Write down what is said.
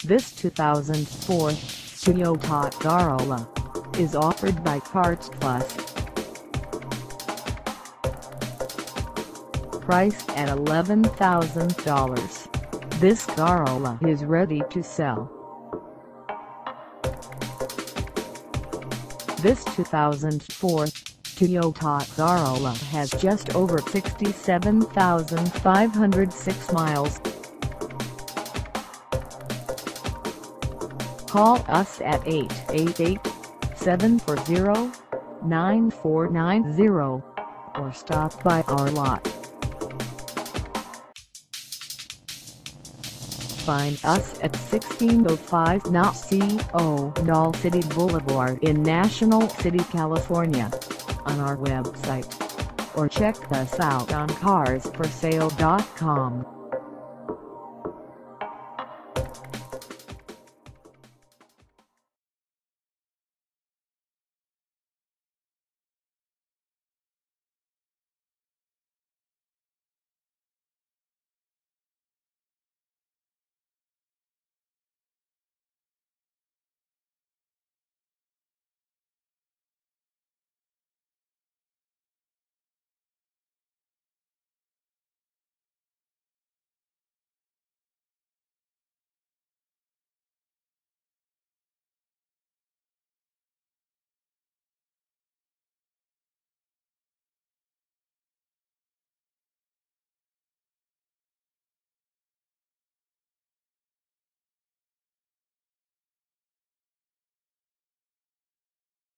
This 2004 Toyota Corolla is offered by KARZ Plus. Priced at $11,000, this Corolla is ready to sell. This 2004 Toyota Corolla has just over 67,506 miles. Call us at 888-740-9490 or stop by our lot. Find us at 1605 Nacional City Boulevard in National City, California, on our website, or check us out on KARZforsale.com.